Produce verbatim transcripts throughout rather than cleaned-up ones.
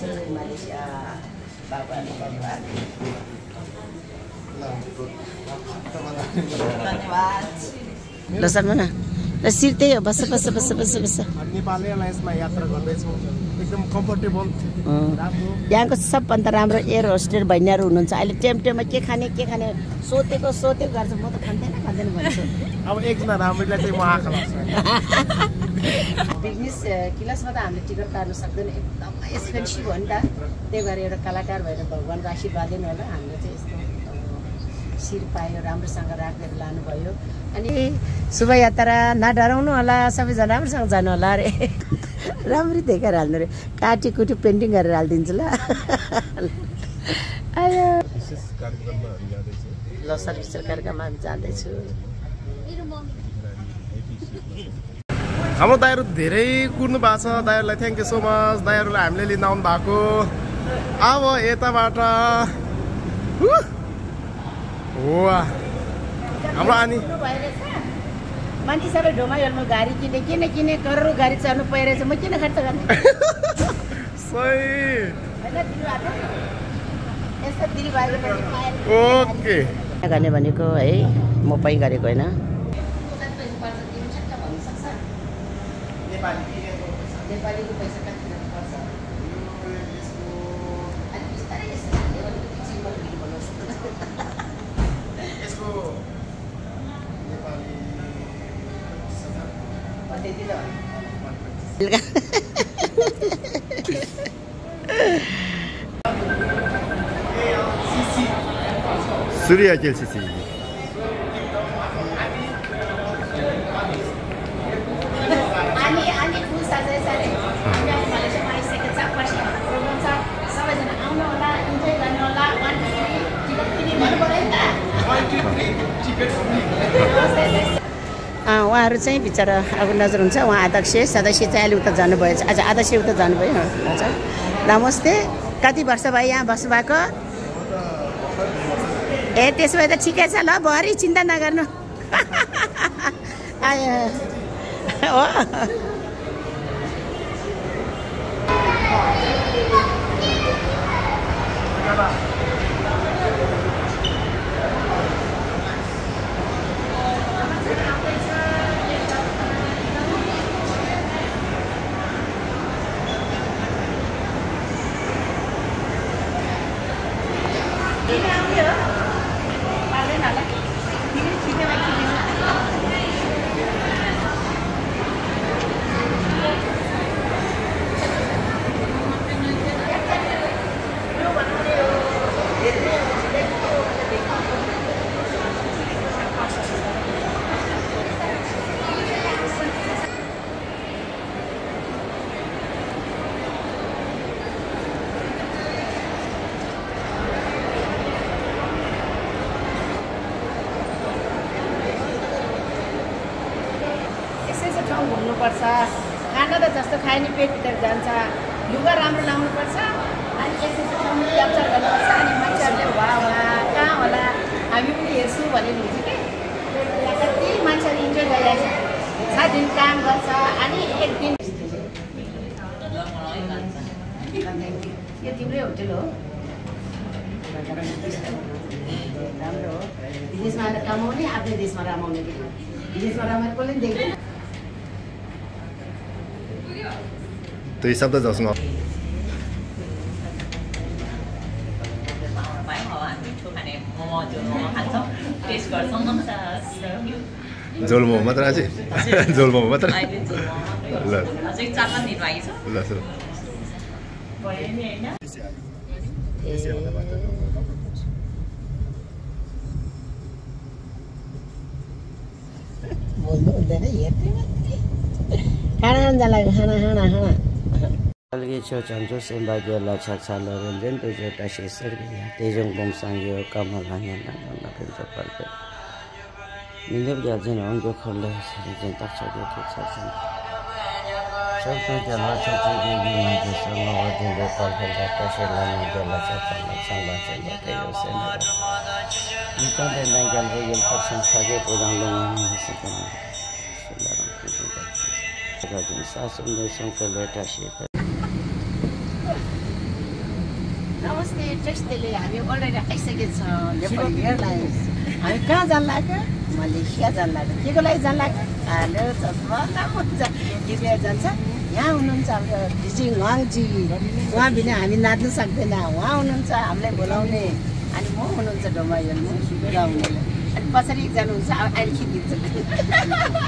Malaysia Bapak Bapak. धन्यवाद। ल शर्मा न ल सिट त्यही हो बस बस बस बस बस नेपाली एयरलाइन्समा यात्रा गर्दैछौँ एकदम कम्फर्टेबल राम्रो यहाँको सबभन्दा राम्रो एयर होस्टेस बहिनीहरू हुनुहुन्छ अहिले टेम टेममा के खाने के खाने सोधेको सोधेको गर्छ म त खाँदैन खाँदैन भन्छु अब एकजना राम्रोलाई चाहिँ म आँखा लाग्छ बिजनेस क्लासमा त हामीले टिकट काट्नु सक्दैन एकदम एक्सपेन्सिभ हो नि त त्यही भएर एउटा कलाकार भएर भगवान्को आशीर्वाद दिनु होला हामीले चाहिँ यस्तो शिर पायो राम्रोसँग राखेर लानुभयो अनि शुभ यात्रा नडराउनु होला सबैजना राम्रोसँग जानु होला अरे राम्ररी देखाएर हाल्नु रे काटी कुटी पेन्टिङ गरेर हालिदिन्छु ल आयो ल सर्भिस कार्यक्रममा हामी जाँदैछु हाम्रो दाइहरू धेरै कुर्नु भएको छ दाइहरूलाई थ्याङ्क यू सो मच दाइहरूलाई हामीले लिन आउनु भएको अब यताबाट हाम्रो अनि मान्छे सबै ढोमाइहरूमा गाडी किने किन किने करोडौँ गाडी चढ्नु परिरहेछ म किन खर्च गर्ने ओके गर्ने भनेको है म पै गरेको होइन नेपालीको पैसा कति पर्छ Surya Chelsea. Ani ani full saja saja. Ani Malaysia Malaysia kecak pasti program sa sampai jana auna ola enjoy garne ola one ticket किने मन पर्यो नि त उहाँहरू चाहिँ बिचरा अब नजर हुन्छ उहाँ अध्यक्ष सदस्य चाहिँ अहिले उता जानुभएछ आज अध्यक्ष उता जानुभयो हुन्छ नमस्ते कति वर्ष भयो यहाँ बस्नुभएको ए त्यसो भए त ठिकै छ ल भरि चिन्ता नगर्नु आयो हो घुम्नुपर्छ खाना त जस्तो खाए नि पेट भित्र जान्छ लुगा राम्रो लाउनुपर्छ अनि यसो ठाउँमा क्याप्चर गर्नुपर्छ अनि मान्छेहरूले वा वा कहाँ होला हामी पनि हेर्छौँ भनेर हुन्छ कि यहाँ कति मान्छेहरू इन्जोय गरिरहेछ सात दिन काम गर्छ अनि एक दिन यो तिम्रै होटल हो राम्रो हो विदेशमा कमाउने आफ्नै देशमा रमाउने विदेशमा रमाएर कसले पनि देख्दैन तो ये सब तो जाऊँ जोल मोमो मात्र आज जोल मोमो मात्र ल ल सर बोल्नु हुँदैन हेर्दै खाना खान जाला खाना खाना खाना अलगे छो चंचो से बाजो ला छक्सा लरन तो जोटा शेसर गया तेजों बोंसांगे कमल हाने ना ना फिर चपल पे निजब जाजन अंगो खोले सरी जन तक छोड़े के छक्सा सब तो जला छक्सा के भी ना के सब वदे दे पल पल का शेला ना जला छक्सा ना संबा से बते उसे निकल दे ना गल वो गल पर संखागे पुरान लोग नहीं सके राजन सासुन देशों के लेटा शेप टेक्स्ट त्यसले हामी अलरेडी आइसकेको छ नेपाल एयरलाइन्स हामी कहाँ जान लाग्यो मलेसिया जान लाग्यो के को लागि जान लाग्यो कालो चस्मा हुन्छ कृपया जान्छ यहाँ हुनुहुन्छ हाम्रो डिजी वाङजी उहाँ बिना हामी नाच्न सक्दैन उहाँ हुनुहुन्छ हामीलाई बोलाउने अनि म हुनुहुन्छ डोमायोनमा गाउने अनि पछाडि एकजना हुन्छ अहिले खिचिदिन्छ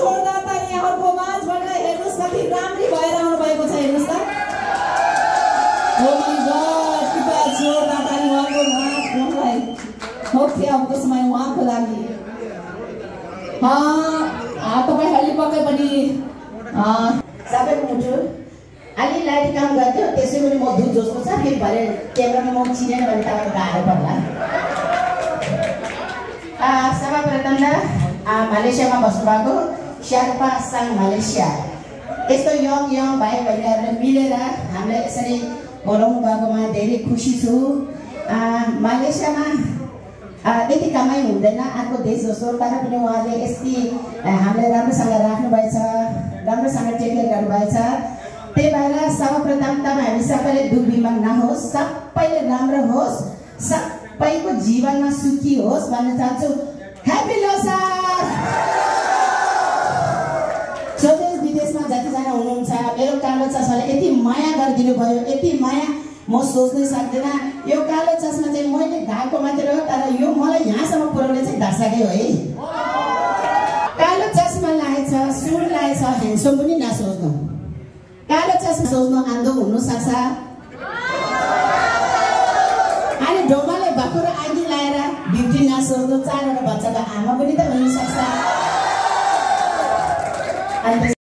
जोरदार ताली यहाँको माझबाट हेर्नुस् कति राम्री भएर आउनु भएको छ हेर्नुस् त ओ माय गॉड कृपया जोरदार ताली उहाँको माझलाई होप्य अबको समय उहाँको लागि तपाईहरुले पक्कै पनि सबैको मुटु अलि लाइट काम गर्थ्यो त्यसै पनि म दुध जोस्को छ फेरि भरे क्यामेरामा म चिनेन भने तपाईको गाह्रो पर्ला आ सर्वप्रथम त मालेसियामा बस्नु भएको शेर्पा साङ मालेसिया यस्तो यङ यङ भाइ बहिनीहरुले मिलेर हामीले यसरी बोलाउनु भएकोमा धेरै खुसी छु मालेसियामा यति कमाइ हुँदैन अर्को देश जस्तो तर पनि उहाँले यति हामीले राम्रोसँग राख्नु भएछ राम्रोसँग टेक केयर गर्नु भएछ त्यही भएर सर्वप्रथम त हामी सबैले दुख बिमार नहोस् सबैले राम्रो होस् सबैको जीवनमा सुखी होस् भन्न चाहन्छु ह्यापी लोसार स्वदेश विदेशमा जतिजना हुनुहुन्छ मेरो कालो चस्माले यति माया गरिदिनु भयो यति माया म सोच्नै सक्दिन यो कालो चस्मा चाहिँ मैले घाएको मात्र हो तर यो मलाई यहाँसम्म पुर्याउने चाहिँ दर्शकै हो है कालो चस्मा लागेछ सुन लागेछ ह्यान्डसम पनि नसोच्नु कालो चस्मा सोच्नु आन्दो हुनु सक्छ अनि ढोमाले भकुर आगि लाएर ब्युटी नसोच्नु चारवटा बच्चाको आमा पनि त हुनु सक्छ।